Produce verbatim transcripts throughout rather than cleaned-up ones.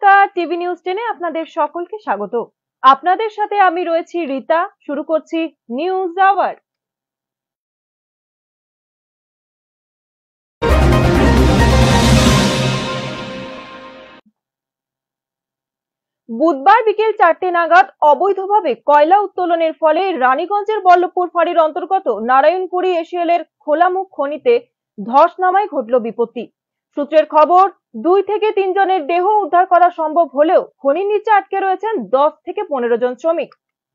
নমস্কার, TV news টেনে আপনাদের সকলকে স্বাগত। আপনাদের সাথে আমি রয়েছি রীতা। শুরু করছি নিউজ আওয়ার। বুধবার বিকেল চারটে নাগাদ অবৈধভাবে কয়লা উত্তোলনের ফলে রানীগঞ্জের বল্লভপুর ফাঁড়ির অন্তর্গত নারায়ণপুরি এশিয়ালের খোলামুখ খনিতে ধস নামায় ঘটল বিপত্তি। সূত্রের খবর, দুই থেকে তিন জনের দেহ উদ্ধার করা সম্ভব হলেও খনির নিচে আটকে রয়েছেন দশ থেকে পনেরো জন শ্রমিক।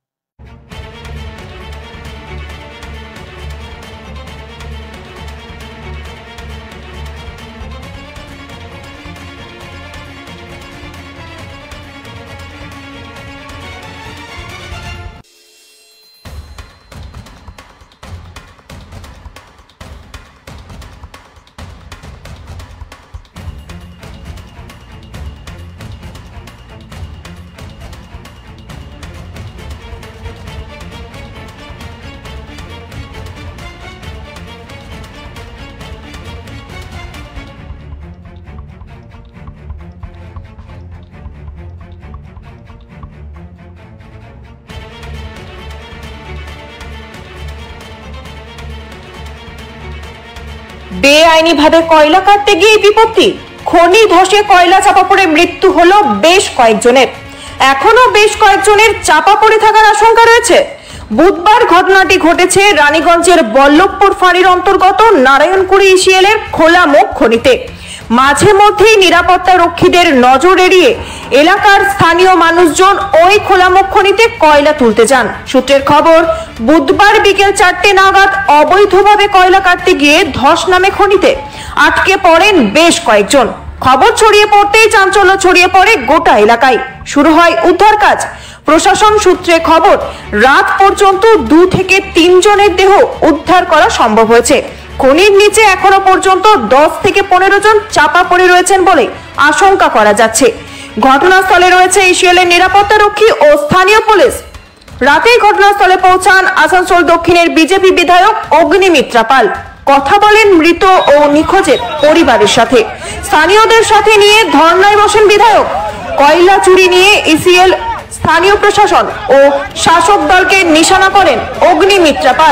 বেআইনিভাবে কয়লা কাটতে গিয়ে বিপত্তি, খনি ধসে কয়লা চাপা পড়ে মৃত্যু হলো বেশ কয়েকজনের। এখনো বেশ কয়েকজনের চাপা পড়ে থাকার আশঙ্কা রয়েছে। বুধবার ঘটনাটি ঘটেছে রানীগঞ্জের বল্লভপুর ফাঁড়ির অন্তর্গত নারায়ণপুরি ইসিএলের খোলামুখ খনিতে। মাঝে মধ্যেই নিরাপত্তা রক্ষীদের নজর এড়িয়ে এলাকার স্থানীয় মানুষজন ওই খোলামুখ খনিতে কয়লা তুলতে যান। সূত্রের খবর, বুধবার বিকেল চারটে নাগাদ অবৈধভাবে কয়লা কাটতে গিয়ে ধস নামে খনিতে আটকে পড়েন বেশ কয়েকজন। খবর ছড়িয়ে পড়তেই চাঞ্চল্য ছড়িয়ে পড়ে গোটা এলাকায়। শুরু হয় উদ্ধার কাজ। প্রশাসন সূত্রে খবর, রাত পর্যন্ত দু থেকে তিন জনের দেহ উদ্ধার করা সম্ভব হয়েছে। খনির নিচে এখনো পর্যন্ত দশ থেকে পনেরো জন চাপা পড়ে রয়েছেন বলে আশঙ্কা করা যাচ্ছে। ঘটনাস্থলে রয়েছে ইসিএলের নিরাপত্তা রক্ষী ও স্থানীয় পুলিশ। রাতেই ঘটনাস্থলে পৌঁছান আসানসোল দক্ষিণের বিজেপি বিধায়ক অগ্নিমিত্রা পাল। কথা বলেন মৃত ও নিখোঁজের পরিবারের সাথে। স্থানীয়দের সাথে নিয়ে ধর্নায় বসেন বিধায়ক। কয়লা চুরি নিয়ে ইসিএল, স্থানীয় প্রশাসন ও শাসক দলকে নিশানা করেন অগ্নিমিত্রা পাল।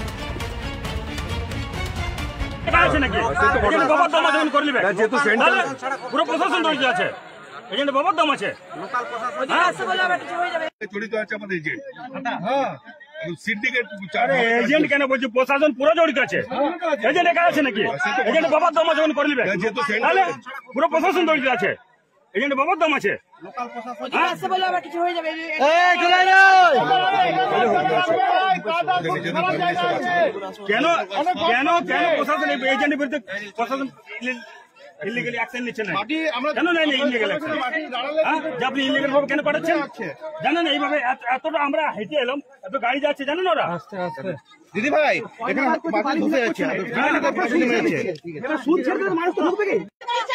এজেন্ট কেন বলছি, প্রশাসন পুরো জড়িত আছে। এজেন্ট একা আছে নাকি? এজেন্ট বাবার দম আছে করবে, তাহলে পুরো প্রশাসন জড়িত আছে। এজেন্ট বাবার দম আছে। কেন কেন কেন প্রশাসন এজেন্টের বিরুদ্ধে প্রশাসন ইলিগালি অ্যাকশন নিচ্ছে না? কেন নেই ইলিগাল অ্যাকশন? আপনি ইলিগাল ভাবে কেন পাঠাচ্ছেন? জানেন এইভাবে এতটা আমরা হেঁটে এলাম, এত গাড়ি যাচ্ছে, জানেন ওরা? দিদি ভাই এখানে মাটি ঢুকে যাচ্ছে, সুদ ছেড়ে মানুষ তো ঢুকবে কি?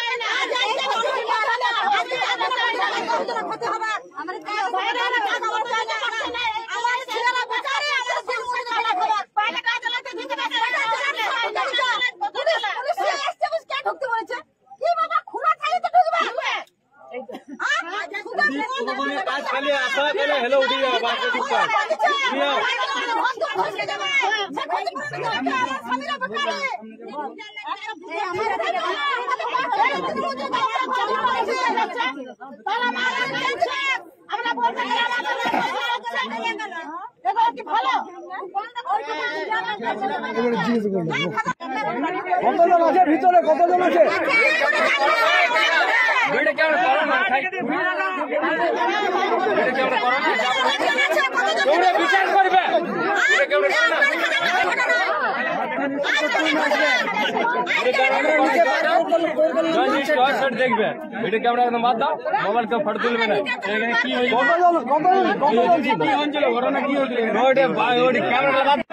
हेलो उठी जाओ, बात কতজন আছে ভিতরে? কতজন আছে? বিচার করবে দেখবে ভিডিও ক্যামেরা একদম বাদ দাও, মোবাইল কেউ ফটো তুলবে না। কি হয়েছিল ঘটনা? কি হয়েছিল ক্যামেরা বাদ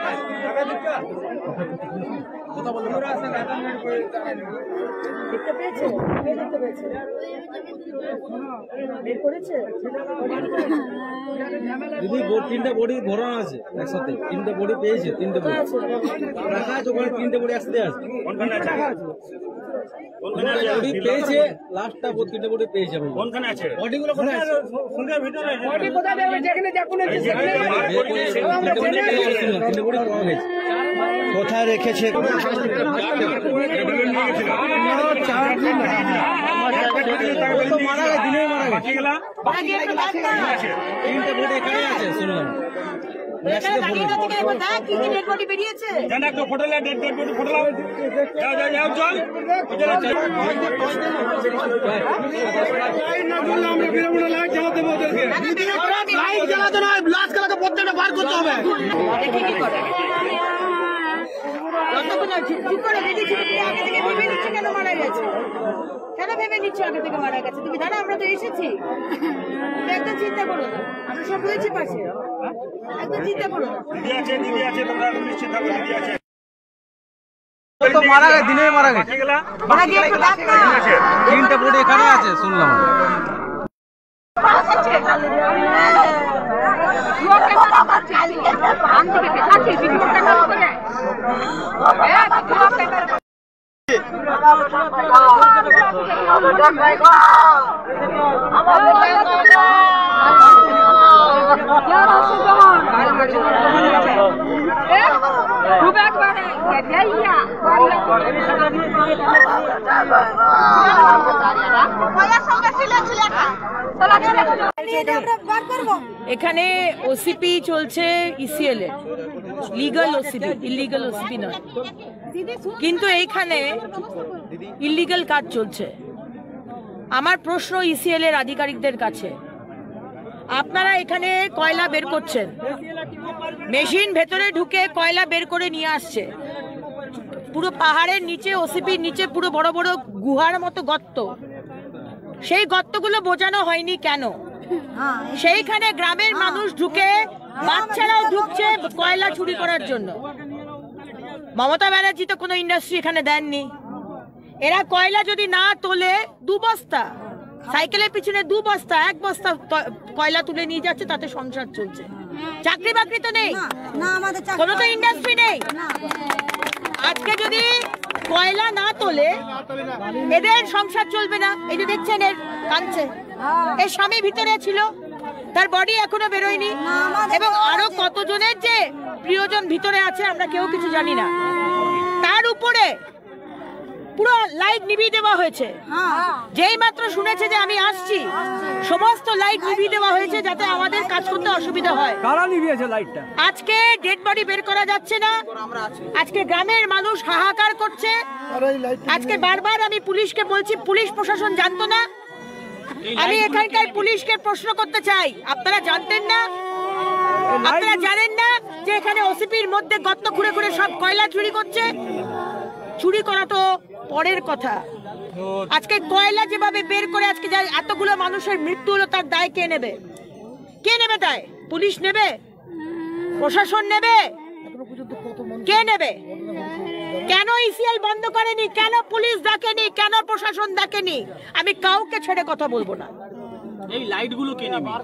দেখতে পেয়েছে? দেখতে পেয়েছে? বের করেছে? দিদি তিনটা বডি ভরানো আছে একসাথে, তিনটা বডি পেয়েছে, তিনটে বডি রাখা আছে ওখানে, তিনটে বডি একসাথে আছে। কোনখানে আছে বডি পেয়েছে, লাস্টটা বোধ তিনটে বডি পেয়েছে। কোনখানে আছে বডিগুলো কোথায় আছে? সন্ধ্যার ভিতরে আছে বডি কোথায় যাবে যেখানে দেখুন তিনটে বডি পাওয়া গেছে। কোথায় রেখেছে? মারা গেছে, দিনে মারা গেছে। বাকি গেলা তিনটে বডি এখানে আছে শুনলাম। জানা একটু ফটো লে ডেড ডেড বডি ফটো লাও যাও যাও যাও চল লাইট জ্বালাতে হবে ওদেরকে লাইট জ্বালাতে নয় ব্লাস্ট কালাকে প্রত্যেকটা বার করতে হবে কেন ভেবে নিচ্ছ আগে থেকে মারা গেছে? তুমি জানো আমরা তো এসেছি। একদম চিন্তা করো না, আমরা সব রয়েছি পাশে, একদম চিন্তা করো না। দিদি আছে দিদি আছে তোমরা নিশ্চিত থাকো দিদি আছে তো মারা গেছে, দিনে মারা গেছে। বাকি গেলা মারা গিয়ে একটু ডাক না। তিনটে বডি এখানে আছে শুনলাম। এখানে ওসিপি চলছে ইসিএল এর, লিগাল ওসিপি, ইলিগাল ওসিপি নয়। কিন্তু এইখানে ইলিগাল কাজ চলছে। আমার প্রশ্ন ইসিএল এর আধিকারিকদের কাছে, আপনারা এখানে কয়লা বের করছেন, মেশিন ভেতরে ঢুকে কয়লা বের করে নিয়ে আসছে, পুরো পাহাড়ের নিচে, ওসিপির নিচে পুরো বড় বড় গুহার মতো গর্ত, সেই গর্তগুলো বোঝানো হয়নি কেন? সেইখানে গ্রামের মানুষ ঢুকে, বাচ্চারাও ঢুকছে কয়লা চুরি করার জন্য। মমতা ব্যানার্জি তো কোনো ইন্ডাস্ট্রি এখানে দেননি। এরা কয়লা যদি না তোলে, দু বস্তা সাইকেলের পিছনে দু বস্তা এক বস্তা কয়লা তুলে নিয়ে যাচ্ছে, তাতে সংসার চলছে। চাকরি বাকরি তো নেই, কোনো তো ইন্ডাস্ট্রি নেই। আজকে যদি কয়লা না তোলে এদের সংসার চলবে না। এই যে দেখছেন এর কাঁদছে, এর স্বামী ভিতরে ছিল, তার বডি এখনো বেরোয়নি, এবং আরো কতজনের যে প্রিয়জন ভিতরে আছে আমরা কেউ কিছু জানি না। তার উপরে পুরো লাইট নিভিয়ে দেওয়া হয়েছে। যেই মাত্র শুনেছে যে আমি আসছি, সমস্ত লাইট নিভিয়ে দেওয়া হয়েছে যাতে আমাদের কাজ করতে অসুবিধা হয়। কারা নিভিয়েছে লাইটটা? আজকে ডেড বডি বের করা যাচ্ছে না, আজকে গ্রামের মানুষ হাহাকার করছে। আজকে বারবার আমি পুলিশকে বলছি, পুলিশ প্রশাসন জানতো না। আমি এখানকার পুলিশকে প্রশ্ন করতে চাই, আপনারা জানতেন না? আপনারা জানেন না যে এখানে ওসিপির মধ্যে গর্ত খুঁড়ে খুঁড়ে সব কয়লা চুরি করছে? চুরি করা তো পরের কথা, আজকে কয়লা যেভাবে বের করে আজকে এতগুলো মানুষের মৃত্যু হলো, তার দায় কে নেবে? কে নেবে দায়? পুলিশ নেবে? প্রশাসন নেবে? কে নেবে? কেন ইসিএল বন্ধ করেনি? কেন পুলিশ ডাকেনি? কেন প্রশাসন ডাকেনি? আমি কাউকে ছেড়ে কথা বলবো না। এই লাইটগুলো কে নিভিয়ে?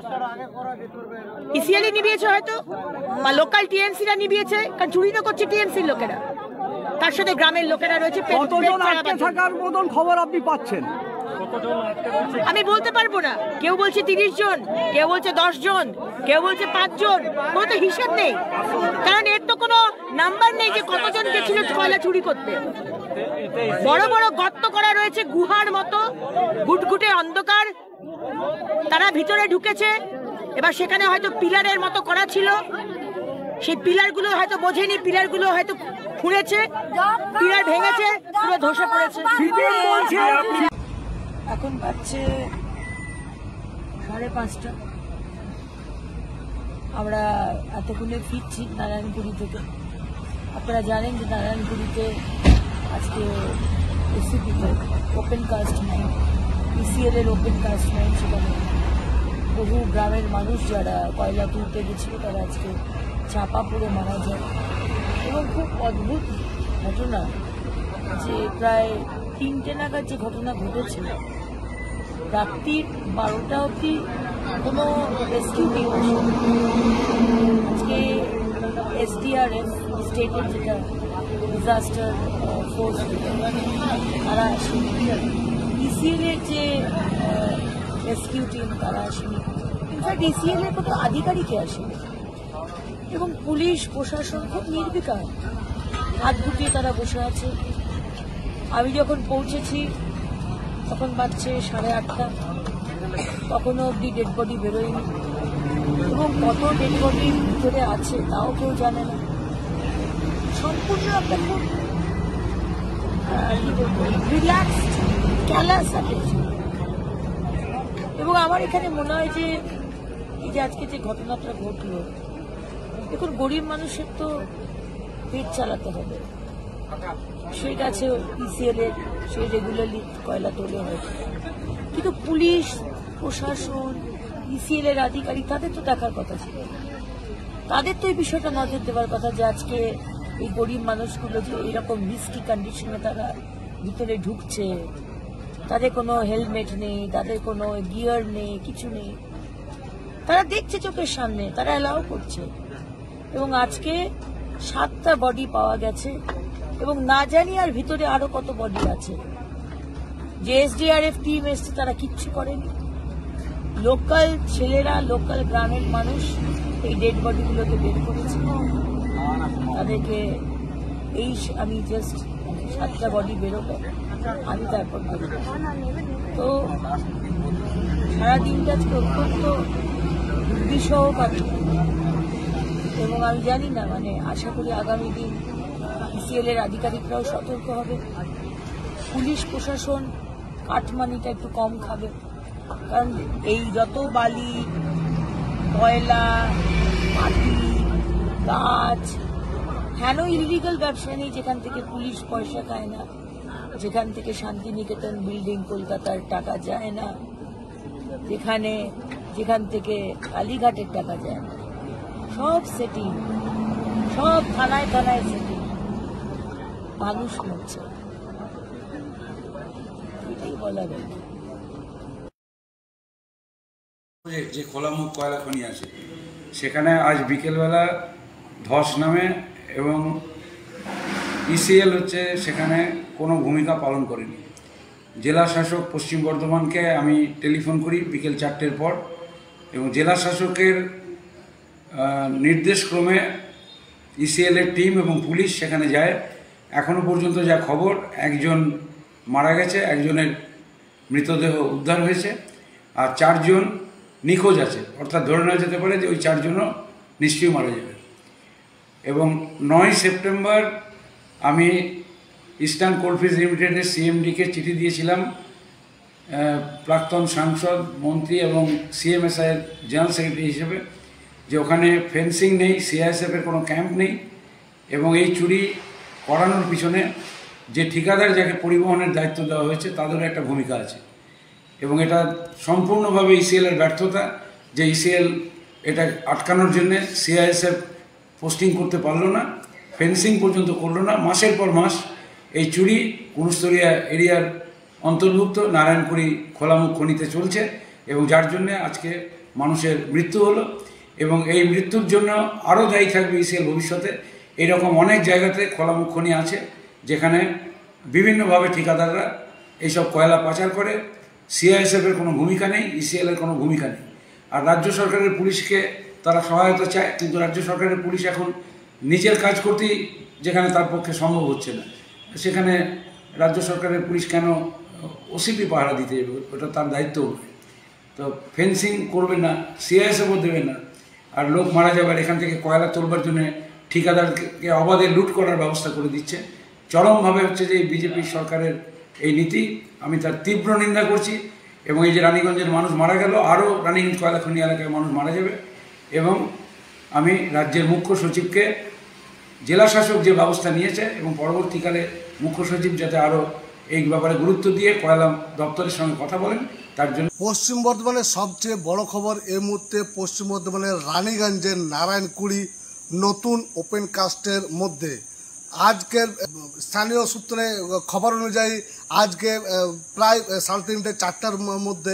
ইসিএল নিভিয়েছে হয়তো, বা লোকাল টিএমসিরা নিভিয়েছে, কারণ চুরি তো করছে টিএমসির লোকেরা, তার সাথে গ্রামের লোকেরা রয়েছে। খবর আপনি পাচ্ছেন? আমি বলতে পারবো না। কেউ বলছে তিরিশ জন, কেউ বলছে দশ জন, কেউ বলছে পাঁচ জন, কোনো তো হিসেব নেই, কারণ এর তো কোনো নাম্বার নেই যে কতজন গেছিল কয়লা চুরি করতে। বড় বড় গর্ত করা রয়েছে গুহার মতো, গুটগুটে অন্ধকার, তারা ভিতরে ঢুকেছে। এবার সেখানে হয়তো পিলারের মতো করা ছিল, সেই পিলার গুলো হয়তো বোঝেনি, পিলার গুলো হয়তো খুঁড়েছে, পিলার ভেঙেছে, পুরো ধসে পড়েছে। এখন বাজছে সাড়ে পাঁচটা, আমরা এতক্ষণে ফিরছি নারায়ণপুরি থেকে। আপনারা জানেন যে নারায়ণপুরিতে আজকে ওসিপিতে ওপেন কাস্ট মাইন, ইসিএল এর ওপেন কাস্ট মাইন, সেখানে বহু গ্রামের মানুষ যারা কয়লা তুলতে গেছিল তারা আজকে চাপা পড়ে মারা যায়। এবং খুব অদ্ভুত ঘটনা যে প্রায় তিনটে নাগাদ যে ঘটনা ঘটেছে, রাত্রির বারোটা অবধি কোনো রেস্কিউ টিম আসে। আজকে এসডিআরএফ স্টেটের যেটা ডিজাস্টার ফোর্স তারা আসেনি, ইসিএল এর যে রেস্কিউ টিম তারা আসেনি, ইনফ্যাক্ট ইসিএল এর কোনো আধিকারিকই আসেনি। এবং পুলিশ প্রশাসন খুব নির্বিকার, হাত গুটিয়ে তারা বসে আছে। আমি যখন পৌঁছেছি তখন বাজছে সাড়ে আটটা, তখনও অব্দি ডেড বডি বেরোয়নি, এবং কত ডেড বডি ভিতরে আছে তাও কেউ জানে না। সম্পূর্ণ একটা খুব রিল্যাক্সড ক্যালাস আছে। এবং আমার এখানে মনে হয় যে এই যে আজকে যে ঘটনাটা ঘটলো, দেখুন গরিব মানুষের তো পেট চালাতে হবে, সেই কাছে ইসিএল এর সে রেগুলারলি কয়লা তোলে হয়তো, কিন্তু পুলিশ প্রশাসন ইসিএল এর আধিকারিক তাদের তো দেখার কথা ছিল, তাদের তো এই বিষয়টা নজর দেওয়ার কথা যে আজকে এই গরিব মানুষগুলো যে এরকম রিস্কি কন্ডিশনে তারা ভিতরে ঢুকছে, তাদের কোনো হেলমেট নেই, তাদের কোনো গিয়ার নেই, কিছু নেই, তারা দেখছে চোখের সামনে, তারা অ্যালাউ করছে। এবং আজকে সাতটা বডি পাওয়া গেছে, এবং না জানি আর ভিতরে আরো কত বডি আছে। যে এসডিআরএফ টিম এসছে তারা কিচ্ছু করেনি, লোকাল ছেলেরা, লোকাল গ্রামের মানুষ এই ডেড বডিগুলোকে বের করেছে। তাদেরকে এই আমি জাস্ট সাতটা বডি বেরোবে, আমি তারপর বেরোবো। তো সারাদিনটা আজকে অত্যন্ত দুর্বিষহ কাটল, এবং আমি জানি না, মানে আশা করি আগামী দিন ইসিএল এর আধিকারিকরাও সতর্ক হবে, পুলিশ প্রশাসন কাঠমানিটা একটু কম খাবে, কারণ এই যত বালি, কয়লা, মাটি, গাছ, হেন ইলিগাল ব্যবসা নেই যেখান থেকে পুলিশ পয়সা খায় না, যেখান থেকে শান্তিনিকেতন বিল্ডিং কলকাতার টাকা যায় না, যেখানে যেখান থেকে কালীঘাটের টাকা যায় না, সব সেটিং, সব থানায় থানায় সেটিং, মানুষ মরছে, এটাই বলা যায়। যে খোলামুখ কয়লা খনি আছে সেখানে আজ বিকেলবেলা ধস নামে, এবং ইসিএল হচ্ছে সেখানে কোনো ভূমিকা পালন করেনি। জেলা শাসক পশ্চিম বর্ধমানকে আমি টেলিফোন করি বিকেল চারটের পর, এবং জেলা শাসকের নির্দেশক্রমে ইসিএলের টিম এবং পুলিশ সেখানে যায়। এখনও পর্যন্ত যা খবর, একজন মারা গেছে, একজনের মৃতদেহ উদ্ধার হয়েছে, আর চারজন নিখোঁজ আছে, অর্থাৎ ধরে নেওয়া যেতে পারে যে ওই চারজনও নিশ্চয়ই মারা যাবে। এবং নয় সেপ্টেম্বর আমি ইস্টার্ন কোলফিল্ডস লিমিটেডের সিএমডিকে চিঠি দিয়েছিলাম, প্রাক্তন সাংসদ, মন্ত্রী এবং সিএমএসআইয়ের জেনারেল সেক্রেটারি হিসেবে, যে ওখানে ফেন্সিং নেই, সিআইএসএফের কোনো ক্যাম্প নেই, এবং এই চুরি করানোর পিছনে যে ঠিকাদার যাকে পরিবহনের দায়িত্ব দেওয়া হয়েছে তাদেরও একটা ভূমিকা আছে। এবং এটা সম্পূর্ণভাবে ইসিএলের ব্যর্থতা, যে ইসিএল এটা আটকানোর জন্যে সিআইএসএফ পোস্টিং করতে পারলো না, ফেন্সিং পর্যন্ত করলো না। মাসের পর মাস এই চুরি কুরুস্তরিয়া এরিয়ার অন্তর্ভুক্ত নারায়ণপুরি খোলামুখ খনিতে চলছে, এবং যার জন্যে আজকে মানুষের মৃত্যু হলো। এবং এই মৃত্যুর জন্য আরও দায়ী থাকবে ইসিএল ভবিষ্যতে। এইরকম অনেক জায়গাতে খোলামুখ খনি আছে যেখানে বিভিন্নভাবে ঠিকাদাররা এইসব কয়লা পাচার করে, সিআইএসএফের কোনো ভূমিকা নেই, ইসিএলের কোনো ভূমিকা নেই। আর রাজ্য সরকারের পুলিশকে তারা সহায়তা চায়, কিন্তু রাজ্য সরকারের পুলিশ এখন নিজের কাজ করতেই যেখানে তার পক্ষে সম্ভব হচ্ছে না, সেখানে রাজ্য সরকারের পুলিশ কেন ওসিপি পাহারা দিতে যাবে? ওটা তার দায়িত্ব। তো ফেন্সিং করবে না, সিআইএসএফও দেবে না, আর লোক মারা যাবে। এখান থেকে কয়লা তোলবার জন্য ঠিকাদারকে অবাধে লুট করার ব্যবস্থা করে দিচ্ছে। চরমভাবে হচ্ছে যে এই বিজেপি সরকারের এই নীতি, আমি তার তীব্র নিন্দা করছি। এবং এই যে রানীগঞ্জের মানুষ মারা গেল, আরও রানীগঞ্জ কয়লা খনি এলাকায় মানুষ মারা যাবে। এবং আমি রাজ্যের মুখ্য সচিবকে, জেলা শাসক যে ব্যবস্থা নিয়েছে এবং পরবর্তীকালে মুখ্য সচিব যাতে আরও এই ব্যাপারে গুরুত্ব দিয়ে কয়লা দপ্তরের সঙ্গে কথা বলেন তার জন্য। পশ্চিম বর্ধমানের সবচেয়ে বড় খবর এই মুহূর্তে, পশ্চিম বর্ধমানের রানীগঞ্জের নারায়ণকুড়ি নতুন ওপেন কাস্টের মধ্যে আজকের স্থানীয় সূত্রে খবর অনুযায়ী আজকে প্রায় সাড়ে তিনটে চারটার মধ্যে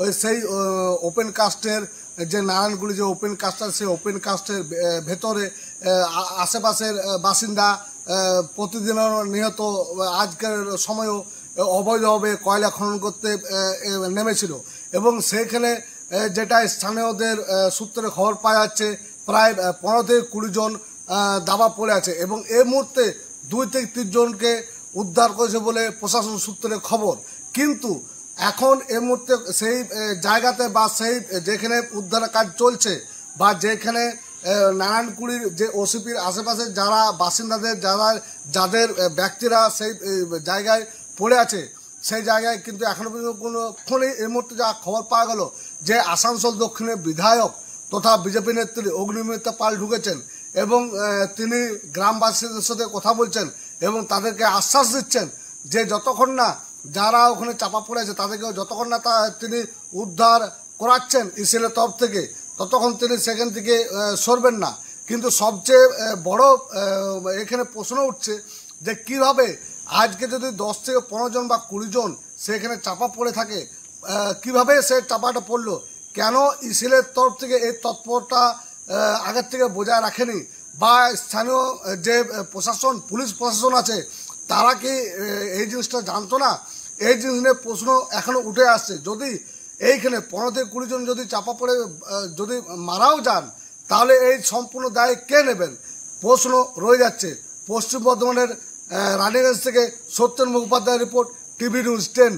ওই সেই ওপেন কাস্টের যে নারায়ণগুড়ি যে ওপেন কাস্টার সেই ওপেন কাস্টের ভেতরে আশেপাশের বাসিন্দা প্রতিদিন নিহত আজকের সময়ও অবৈধভাবে কয়লা খনন করতে নেমেছিল এবং সেইখানে যেটা স্থানীয়দের সূত্রে খবর পাওয়া যাচ্ছে প্রায় পনেরো থেকে কুড়ি জন দাবা পড়ে আছে এবং এই মুহূর্তে দুই থেকে তিন জনকে উদ্ধার করেছে বলে প্রশাসন সূত্রে খবর। কিন্তু এখন এই মুহূর্তে সেই জায়গাতে বা সেই যেখানে উদ্ধারের কাজ চলছে বা যেখানে নারায়ণকুড়ির যে ওসিপির আশেপাশে যারা বাসিন্দাদের যারা যাদের ব্যক্তিরা সেই জায়গায় পড়ে আছে সেই জায়গায় কিন্তু এখনো পর্যন্ত কোনোক্ষণেই এই মুহূর্তে যা খবর পাওয়া গেল যে আসানসোল দক্ষিণের বিধায়ক তথা বিজেপি নেত্রী অগ্নিমিত্রা পাল ঢুকেছেন এবং তিনি গ্রামবাসীদের সাথে কথা বলছেন এবং তাদেরকে আশ্বাস দিচ্ছেন যে যতক্ষণ না যারা ওখানে চাপা পড়ে আছে তাদেরকে যতক্ষণ না তা তিনি উদ্ধার করাচ্ছেন ইসিএলের তরফ থেকে ততক্ষণ তিনি সেখান থেকে সরবেন না। কিন্তু সবচেয়ে বড় এখানে প্রশ্ন উঠছে যে কিভাবে আজকে যদি দশ থেকে পনেরো জন বা কুড়ি জন সেখানে চাপা পড়ে থাকে কিভাবে সে চাপাটা পড়লো, কেন ইসিএলের তরফ থেকে এই তৎপরতা আগের থেকে বজায় রাখেনি বা স্থানীয় যে প্রশাসন পুলিশ প্রশাসন আছে তারা কি এই জিনিসটা জানতো না? এই জিনিস নিয়ে প্রশ্ন এখনো উঠে আসছে। যদি এইখানে পনেরো থেকে কুড়ি জন যদি চাপা পড়ে যদি মারাও যান তাহলে এই সম্পূর্ণ দায় কে নেবেন প্রশ্ন রয়ে যাচ্ছে। পশ্চিম বর্ধমানের রানীগঞ্জ থেকে সত্যেন মুখোপাধ্যায়ের report, TV news ten.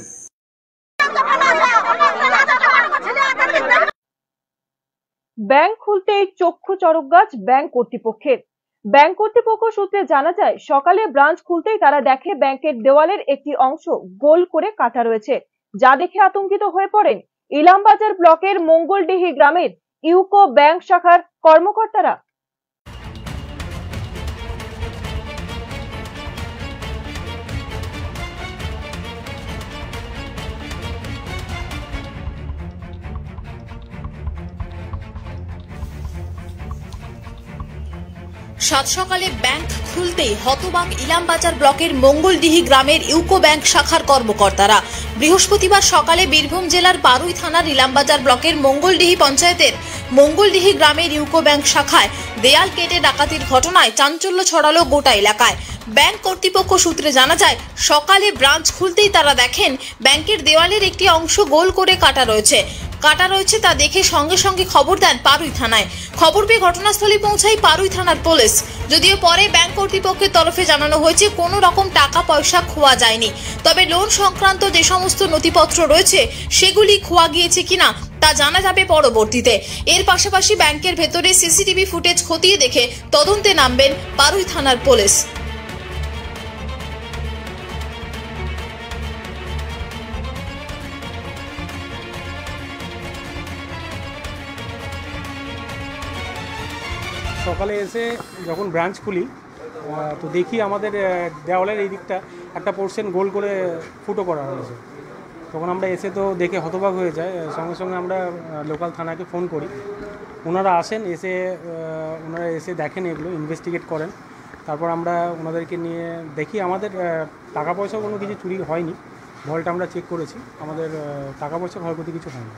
Bank খুলতেই চক্ষু চড়ক গাছ ব্যাংক কর্তৃপক্ষের। ব্যাংক কর্তৃপক্ষ সূত্রে জানা যায় সকালে ব্রাঞ্চ খুলতেই তারা দেখে ব্যাংকের দেওয়ালের একটি অংশ গোল করে কাটা রয়েছে, যা দেখে আতঙ্কিত হয়ে পড়েন ইলামবাজার ব্লকের মঙ্গলডিহি গ্রামের ইউকো ব্যাংক শাখার কর্মকর্তারা। সাত সকালে ব্যাংক খুলতেই হতবাক ইলামবাজার ব্লকের মঙ্গলডিহি গ্রামের ইউকো ব্যাংক শাখার কর্মকর্তারা। বৃহস্পতিবার সকালে বীরভূম জেলার বারুই থানার ইলামবাজার ব্লকের মঙ্গলডিহি পঞ্চায়েতের মঙ্গলডিহি গ্রামের ইউকো ব্যাংক শাখায় দেয়াল কেটে ডাকাতির ঘটনায় চাঞ্চল্য ছড়ালো গোটা এলাকায়। ব্যাংক কর্তৃপক্ষ সূত্রে জানা যায় সকালে ব্রাঞ্চ খুলতেই তারা দেখেন ব্যাংকের দেওয়ালের একটি অংশ গোল করে কাটা রয়েছে কাটা রয়েছে তা দেখে সঙ্গে সঙ্গে খবর দেন পারুই থানায়। খবর পেয়ে ঘটনাস্থলে পৌঁছায় পারুই থানার পুলিশ। যদিও পরে ব্যাংক কর্তৃপক্ষের তরফে জানানো হয়েছে কোনো রকম টাকা পয়সা খোয়া যায়নি, তবে লোন সংক্রান্ত যে সমস্ত নথিপত্র রয়েছে সেগুলি খোয়া গিয়েছে কিনা তা জানা যাবে পরবর্তীতে। এর পাশাপাশি ব্যাংকের ভেতরে সিসিটিভি ফুটেজ খতিয়ে দেখে তদন্তে নামবেন পারুই থানার পুলিশ। সকালে এসে যখন ব্রাঞ্চ খুলি তো দেখি আমাদের দেওয়ালের এই দিকটা একটা পোর্শন গোল করে ফুটো করা হয়েছে। তখন আমরা এসে তো দেখে হতবাক হয়ে যায়, সঙ্গে সঙ্গে আমরা লোকাল থানাকে ফোন করি। ওনারা আসেন, এসে ওনারা এসে দেখেন, এগুলো ইনভেস্টিগেট করেন। তারপর আমরা ওনাদেরকে নিয়ে দেখি আমাদের টাকা পয়সা কোনো কিছু চুরি হয়নি। ভল্ট আমরা চেক করেছি, আমাদের টাকা পয়সা ক্ষয়ক্ষতি কিছু হয়নি।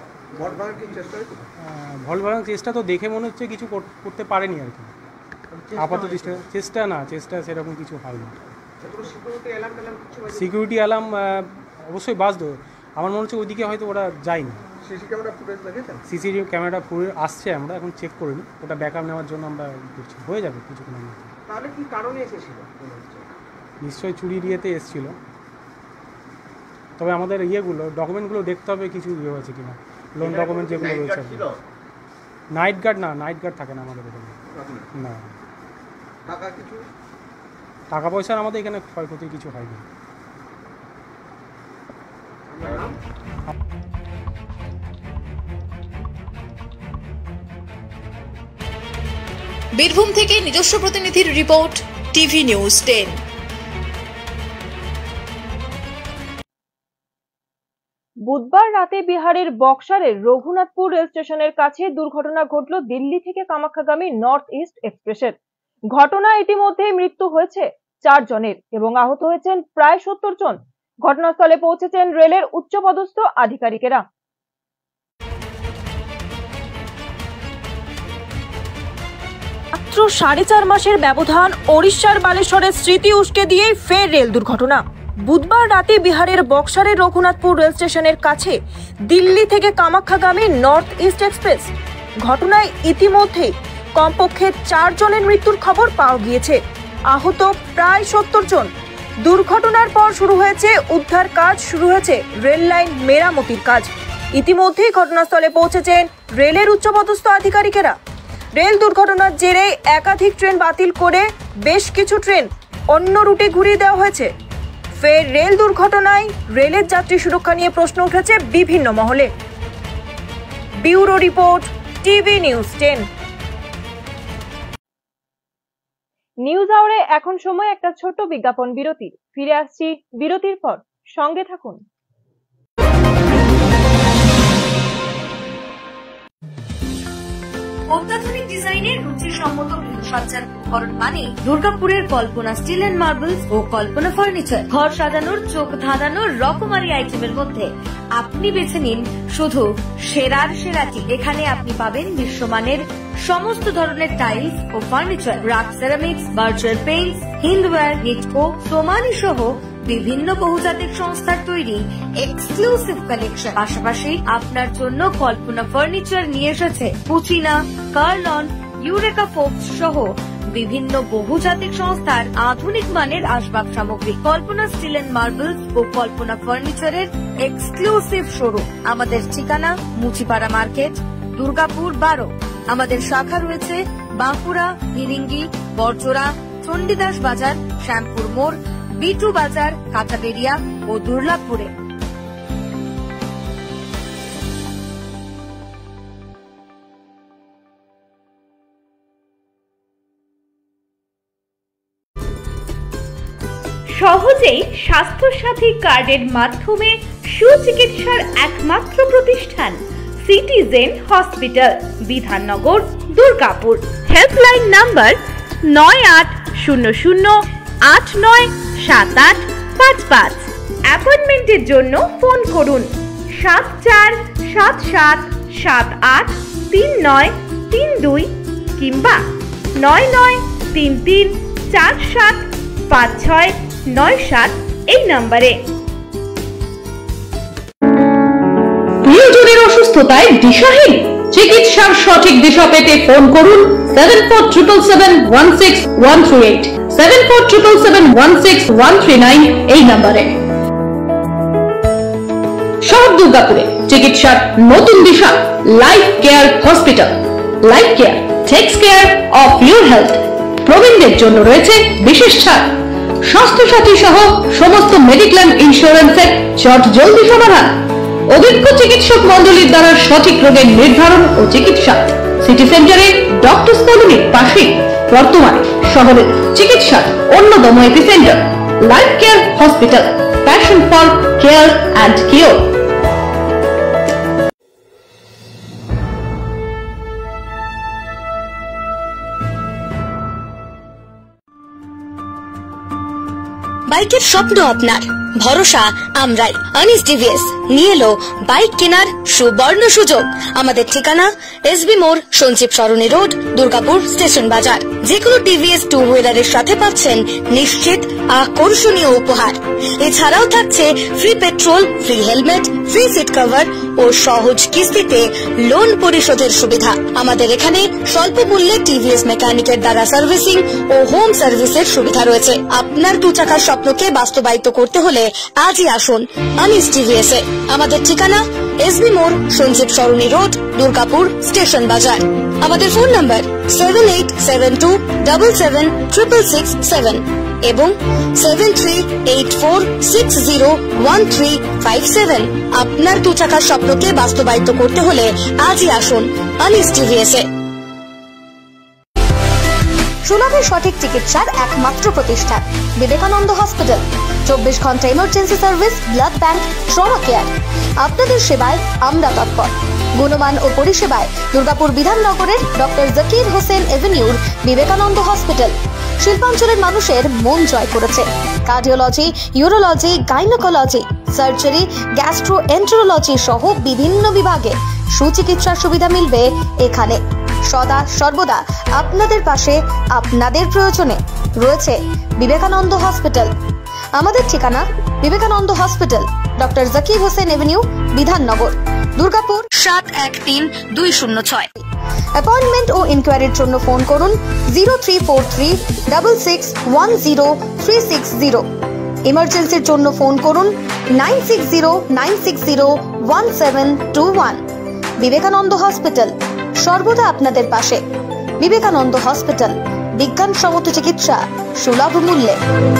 ভল্ট ভাঙার চেষ্টা তো দেখে মনে হচ্ছে কিছু করতে পারেনি আর কি, আপাতত চেষ্টা না চেষ্টা সেরকম কিছু হয়নি। সিকিউরিটি অ্যালার্ম অবশ্যই বাজতো, আমার মনে হচ্ছে ওইদিকে হয়তো ওরা যায়নি। সিসিটিভি ক্যামেরা পুরো আসছে, আমরা এখন চেক করিনি, ওটা ব্যাকআপ নেওয়ার জন্য আমরা করছি, হয়ে যাবে কিছুক্ষণের মধ্যে। তাহলে কি কারণে এসেছিল? নিশ্চয়ই চুরি ইয়েতে এসেছিল, তবে আমাদের ইয়েগুলো ডকুমেন্টগুলো দেখতে হবে কিছু ইয়ে হয়েছে কিনা, লোন ডকুমেন্ট যেগুলো রয়েছে। নাইট গার্ড না, নাইট গার্ড থাকে না আমাদের এখানে। না, টাকা কিছু টাকা পয়সার আমাদের এখানে ক্ষয়ক্ষতি কিছু হয়নি। বীরভূম থেকে নিজস্ব প্রতিনিধির রিপোর্ট, টিভি নিউজ টেন। বুধবার রাতে বিহারের বক্সারের রঘুনাথপুর রেল স্টেশনের কাছে দুর্ঘটনা ঘটল দিল্লি থেকে কামাখ্যাগামী নর্থ ইস্ট এক্সপ্রেসের। ঘটনায় ইতিমধ্যে মৃত্যু হয়েছে চার জনের এবং আহত হয়েছেন প্রায় সত্তর জন। ঘটনাস্থলে পৌঁছেছেন রেলের উচ্চপদস্থ আধিকারিকেরা। মাত্র সাড়ে চার মাসের ব্যবধান, ওড়িশার বালেশ্বরের স্মৃতি উস্কে দিয়ে ফের রেল দুর্ঘটনা। বুধবার রাতে বিহারের বক্সারের রঘুনাথপুর রেল স্টেশনের কাছে দিল্লি থেকে কামাখ্যাগামী নর্থ ইস্ট এক্সপ্রেস ঘটনায় ইতিমধ্যে কমপক্ষে চার জনের মৃত্যুর খবর পাওয়া গিয়েছে, আহত প্রায় সত্তর জন। দুর্ঘটনার পর শুরু হয়েছে উদ্ধার কাজ, শুরু হয়েছে রেল লাইন মেরামতির কাজ। ইতিমধ্যেই ঘটনাস্থলে পৌঁছেছেন রেলের উচ্চপদস্থ আধিকারিকেরা। রেল দুর্ঘটনার জেরে একাধিক ট্রেন বাতিল করে বেশ কিছু ট্রেন অন্য রুটে ঘুরিয়ে দেওয়া হয়েছে। ফের রেল দুর্ঘটনায় রেলের যাত্রী সুরক্ষা নিয়ে প্রশ্ন উঠেছে বিভিন্ন মহলে। Bureau report, TV news ten. News আওয়ারে এখন সময় একটা ছোট্ট বিজ্ঞাপন বিরতির। ফিরে আসছি বিরতির পর, সঙ্গে থাকুন। অত্যাধুনিক ডিজাইনের রুচিসম্মত গৃহসজ্জার উপকরণ মানে দুর্গাপুরের কল্পনা স্টিল এন্ড মার্বেলস ও কল্পনা ফার্নিচার। ঘর সাজানোর, চোখ ধাঁধানোর রকমারি আইটেমের মধ্যে আপনি বেছে নিন শুধু সেরার সেরাটি। এখানে আপনি পাবেন বিশ্বমানের সমস্ত ধরনের টাইলস ও furniture, RAK ceramics, virtual paints, Hindware, Nitco, Somany সহ বিভিন্ন বহুজাতিক সংস্থার তৈরি এক্সক্লুসিভ কালেকশন। পাশাপাশি আপনার জন্য কল্পনা ফার্নিচার নিয়ে এসেছে পুচিনা, কার্লন, ইউরেকা ফোকস সহ বিভিন্ন বহুজাতিক সংস্থার আধুনিক মানের আসবাব সামগ্রী। কল্পনা স্টিল এন্ড মার্বেলস ও কল্পনা ফার্নিচারের এক্সক্লুসিভ শোরুম। আমাদের ঠিকানা মুচিপাড়া মার্কেট, দুর্গাপুর বারো। আমাদের শাখা রয়েছে বাঁকুড়া, ফিরিঙ্গি, বরজোড়া, চণ্ডীদাস বাজার, শ্যামপুর মোড়, বিটু বাজার, কাঁচাবেড়িয়া ও দুর্লাভপুরে। সহজেই স্বাস্থ্যসাথী কার্ডের মাধ্যমে সুচিকিৎসার একমাত্র প্রতিষ্ঠান citizen hospital, Bidhannagar, Durgapur. Helpline number নয় আট শূন্য শূন্য আট নয় সাত আট পাঁচ পাঁচ। অ্যাপয়েন্টমেন্টের জন্য ফোন করুন সাত চার সাত সাত সাত আট তিন নয় তিন দুই কিংবা নয় নয় তিন তিন চার সাত পাঁচ ছয় নয় সাত এই নম্বরে। প্রিয়জনের অসুস্থতায় দিশাহীন, চিকিৎসার সঠিক দিশা পেতে ফোন করুন seven four triple seven one six one three eight, seven four triple seven one six one three nine এই নম্বরে। শহর দুর্গাপুরে চিকিৎসার নতুন দিশা life care hospital. Life care takes care of your health. প্রবীণদের জন্য রয়েছে বিশেষ ছাড়। স্বাস্থ্যসাথী সহ সমস্ত মেডিক্লেম ইন্স্যুরেন্সের চট জলদি সমাধান। অভিজ্ঞ চিকিৎসক মন্ডলীর দ্বারা সঠিক রোগের নির্ধারণ ও চিকিৎসা। সিটি সেন্টারে ডক্টরস কলোনির পাশে বর্তমানে শহরের চিকিৎসার অন্যতম epicentre life care hospital, passion for care and cure. বাইকের স্বপ্ন আপনার, ভরসা আমরাই। আনিস টিভিএস নিয়ে এলো বাইক কেনার সুবর্ণ সুযোগ। আমাদের ঠিকানা এসবি মোড়, সঞ্জীব সরণি রোড, দুর্গাপুর স্টেশন বাজার। যে কোনো টিভিএস টু হুইলারের সাথে পাচ্ছেন নিশ্চিত আকর্ষণীয় উপহার। এছাড়াও থাকছে free petrol, free helmet, free seat cover ও সহজ কিস্তিতে লোন পরিশোধের সুবিধা। আমাদের এখানে স্বল্প মূল্যে টিভিএস মেকানিকের দ্বারা সার্ভিসিং ও হোম সার্ভিসের সুবিধা রয়েছে। আপনার দু চাকার স্বপ্নকে বাস্তবায়িত করতে হলে আজই আসুন আনিস টিভিএস এ। আমাদের ঠিকানা এসবি মোড়, সঞ্জীব সরণি রোড, দুর্গাপুর স্টেশন বাজার। আমাদের phone number seven eight seven two double seven triple six seven এবং seven three eight four six zero one three five seven. আপনার দু চাকার স্বপ্নকে বাস্তবায়িত করতে হলে আজই আসুন আনিস টিভিএস এ। সুলভে সঠিক চিকিৎসার একমাত্র প্রতিষ্ঠান বিবেকানন্দ হসপিটাল। চব্বিশ ঘন্টা emergency service, blood bank, trauma care. আপনাদের সেবায় আমরা তৎপর। গুণমান ও পরিষেবায় দুর্গাপুর বিধাননগরের ডক্টর জাকির হোসেন এভিনিউর বিবেকানন্দ হসপিটাল শিল্পাঞ্চলের মানুষের মন জয় করেছে। Cardiology, urology, gynaecology, surgery, gastroenterology সহ বিভিন্ন বিভাগে সুচিকিৎসার সুবিধা মিলবে এখানে। সদা সর্বদা আপনাদের পাশে আপনাদের প্রয়োজনে রয়েছে বিবেকানন্দ হসপিটাল। আমাদের ঠিকানা Vivekananda hospital, doctor Zakir Hossain avenue, Bidhannagar, Durgapur সাত এক তিন দুই শূন্য ছয়। অ্যাপয়েন্টমেন্ট ও ইনকোয়ারির জন্য ফোন করুন zero three four three double six one zero three six zero. ইমার্জেন্সির জন্য ফোন করুন nine six zero nine six zero one seven two one. Vivekananda hospital, সর্বদা আপনাদের পাশে। বিবেকানন্দ হসপিটাল, বিজ্ঞানসম্মত চিকিৎসা সুলভ মূল্যে।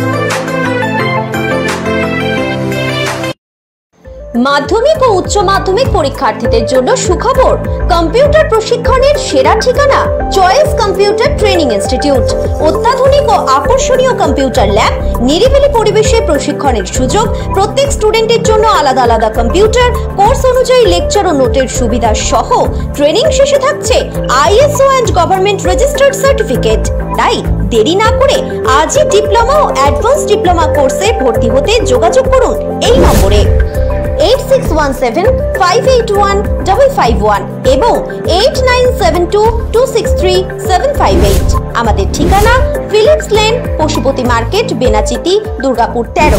মাধ্যমিক ও উচ্চ মাধ্যমিক পরীক্ষার্থীদের জন্য সুখবর, কম্পিউটার প্রশিক্ষণের সেরা ঠিকানা চয়েস কম্পিউটার ট্রেনিং ইনস্টিটিউট। অত্যাধুনিক ও আকর্ষণীয় কম্পিউটার ল্যাব, নিরিবিলি পরিবেশে প্রশিক্ষণের সুযোগ, প্রত্যেক স্টুডেন্টের জন্য আলাদা আলাদা কম্পিউটার, কোর্স অনুযায়ী লেকচার ও নোটের সুবিধা সহ ট্রেনিং শেষে থাকছে ISO and government registered certificate. তাই দেরি না করে আজই ডিপ্লোমা ও অ্যাডভান্স ডিপ্লোমা কোর্সে ভর্তি হতে যোগাযোগ করুন এই নম্বরে eight six one seven five eight one double five one এবং eight nine seven two two six three seven five eight. আমাদের ঠিকানা Philips lane, Pashupati market, Benachity, Durgapur তেরো।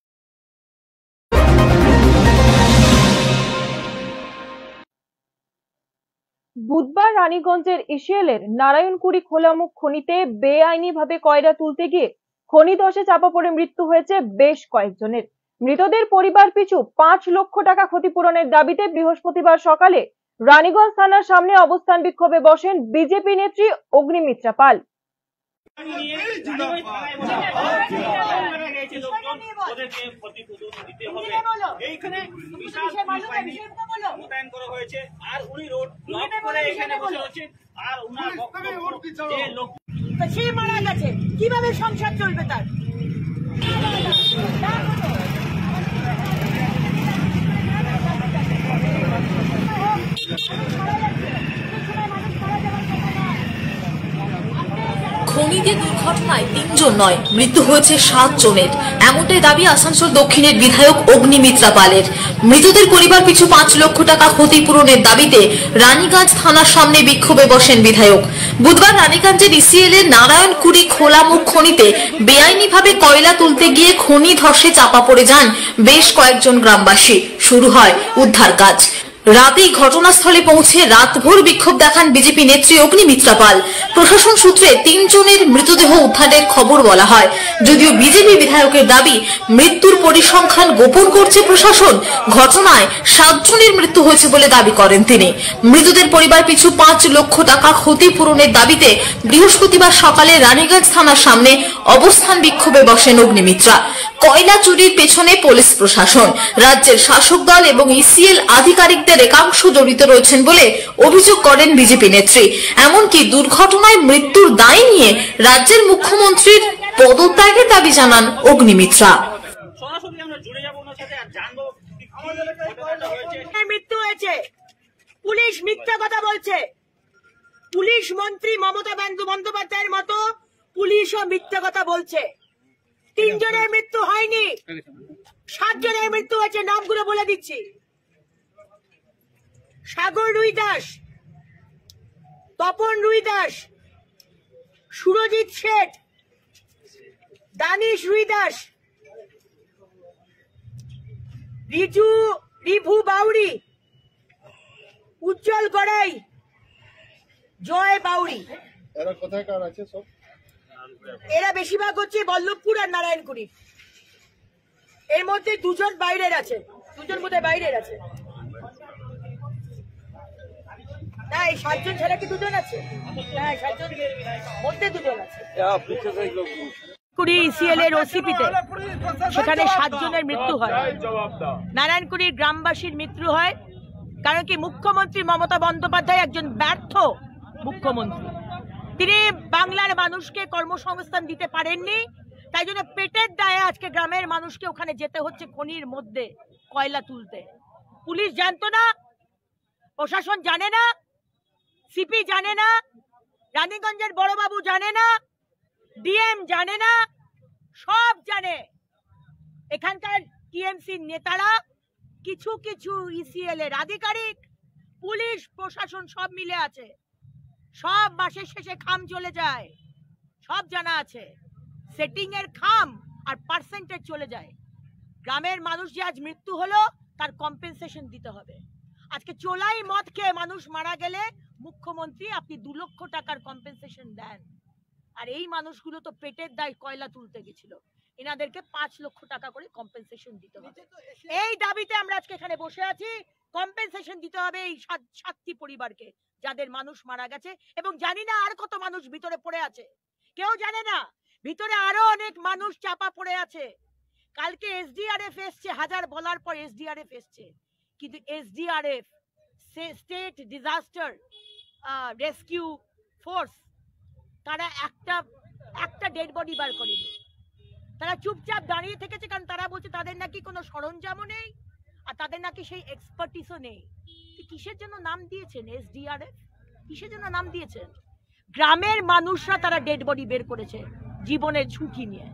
বুধবার রানীগঞ্জের ইসিএলের নারায়ণকুড়ি খোলামুখ খনিতে বেআইনিভাবে কয়লা তুলতে গিয়ে খনি ধসে চাপা পড়ে মৃত্যু হয়েছে বেশ কয়েকজনের। মৃতদের পরিবার পিছু পাঁচ লক্ষ টাকা ক্ষতিপূরণের দাবিতে বৃহস্পতিবার সকালে রানীগঞ্জ থানার সামনে অবস্থান বিক্ষোভে বসেন বিজেপি নেত্রী অগ্নিমিত্রা পাল। সে মারা গেছে, কিভাবে সংসার চলবে তার? খনিতে দুর্ঘটনায় তিনজন নয়, মৃত্যু হয়েছে সাত জনের, এমনটাই দাবি আসানসোল দক্ষিণের বিধায়ক অগ্নিমিত্রা পালের। মৃতদের পরিবার পিছু পাঁচ লক্ষ টাকা ক্ষতিপূরণের দাবিতে রানীগঞ্জ থানার সামনে বিক্ষোভে বসেন বিধায়ক। বুধবার রানীগঞ্জের ইসিএল এর নারায়ণকুড়ি খোলামুখ খনিতে বেআইনিভাবে কয়লা তুলতে গিয়ে খনি ধসে চাপা পড়ে যান বেশ কয়েকজন গ্রামবাসী। শুরু হয় উদ্ধার কাজ। রাতেই ঘটনাস্থলে পৌঁছে রাতভর বিক্ষোভ দেখান বিজেপি নেত্রী অগ্নিমিত্রা পাল। প্রশাসন সূত্রে তিনজনের মৃতদেহ উদ্ধারের খবর বলা হয়। যদিও বিজেপি বিধায়কের দাবি মৃত্যুর পরিসংখ্যান গোপন করছে প্রশাসন। ঘটনায় সাতজনের মৃত্যু হয়েছে বলে দাবি করেন তিনি। মৃতদের পরিবার পিছু পাঁচ লক্ষ টাকা ক্ষতিপূরণের দাবিতে বৃহস্পতিবার সকালে রানীগঞ্জ থানার সামনে অবস্থান বিক্ষোভে বসেন অগ্নিমিত্রা। কয়লা চুরির পেছনে পুলিশ প্রশাসন, রাজ্যের শাসক দল এবং ইসিএল আধিকারিকদের একাংশ জড়িত রয়েছেন বলে অভিযোগ করেন বিজেপি নেত্রী। এমনকি দুর্ঘটনায় মৃত্যুর দায় নিয়ে রাজ্যের মুখ্যমন্ত্রীর পদত্যাগের দাবি জানান অগ্নিমিত্রা। মৃত্যু হয়েছে, পুলিশ মিথ্যা কথা বলছে। পুলিশ মন্ত্রী মমতা বন্দ্যোপাধ্যায়ের মতো পুলিশও মিথ্যা কথা বলছে। তিনজনের মৃত্যু হয়নি, সাতজনের মৃত্যু হয়েছে। নামগুলো বলে দিচ্ছি: সাগর রুই দাস, তপন রুই দাস, সুরজিৎ শেঠ, দানিশ রুই দাস, রিজু রিভু বাউরি, উজ্জ্বল গড়াই, জয় বাউরি। এরা কোথায় কার আছে সব? এরা বেশিরভাগ হচ্ছে বল্লভপুর আর নারায়ণকুড়ি। এর মধ্যে দুজন বাইরের আছে, দুজন বোধহয় বাইরের আছে। না, এই সাতজন ছাড়া কি দুজন আছে? হ্যাঁ, সাতজন মধ্যে দুজন আছে। কুড়ি ইসিএল এর ওসিপিতে সেখানে সাতজনের মৃত্যু হয়। নারায়ণকুড়ির গ্রামবাসীর মৃত্যু হয় কারণ কি মুখ্যমন্ত্রী মমতা বন্দ্যোপাধ্যায় একজন ব্যর্থ মুখ্যমন্ত্রী। তিনি বাংলার মানুষকে কর্মসংস্থান দিতে পারেননি, তাই জন্য পেটের দায়ে আজকে গ্রামের মানুষকে ওখানে যেতে হচ্ছে খনির মধ্যে কয়লা তুলতে। পুলিশ জানতো না, প্রশাসন জানে না, সিপি জানে না, রানীগঞ্জের বড়বাবু জানে না, ডিএম জানে না, সব জানে। এখানকার টিএমসির নেতারা, কিছু কিছু ইসিএল এর আধিকারিক, পুলিশ প্রশাসন সব মিলে আছে। সব মাসের শেষে খাম চলে যায়, সব জানা আছে। সেটিং এর খাম আর পার্সেন্টেজ চলে যায়। গ্রামের মানুষ যে আজ মৃত্যু হলো তার কম্পেনসেশন দিতে হবে। আজকে চোলাই মদ খেয়ে মানুষ মারা গেলে মুখ্যমন্ত্রী আপনি দু লক্ষ টাকার কম্পেনসেশন দেন, আর এই মানুষগুলো তো পেটের দায় কয়লা তুলতে গেছিল, এনাদেরকে পাঁচ লক্ষ টাকা করে কম্পেনসেশন দিতে হবে। এই দাবিতে আমরা আজকে এখানে বসে আছি। কম্পেনসেশন দিতে হবে এই সাতটি পরিবারকে যাদের মানুষ মারা গেছে, এবং জানি না আর কত মানুষ ভিতরে পড়ে আছে, কেউ জানে না। ভিতরে আরো অনেক মানুষ চাপা পড়ে আছে। কালকে এসডিআরএফ এসছে, হাজার বলার পর এসডিআরএফ এসছে, কিন্তু SDRF state disaster rescue force তারা একটা একটা ডেড বডি বার করেনি। তারা চুপচাপ দাঁড়িয়ে থেকেছে, কারণ তারা বলছে তাদের নাকি কোনো সরঞ্জামও নেই আর তাদের নাকি সেই এক্সপার্টিসও নেই। কিসের জন্য নাম দিয়েছেন এসডিআরএফ? কিসের জন্য নাম দিয়েছেন? গ্রামের মানুষরা তারা ডেড বডি বের করেছে জীবনের ঝুঁকি নিয়ে।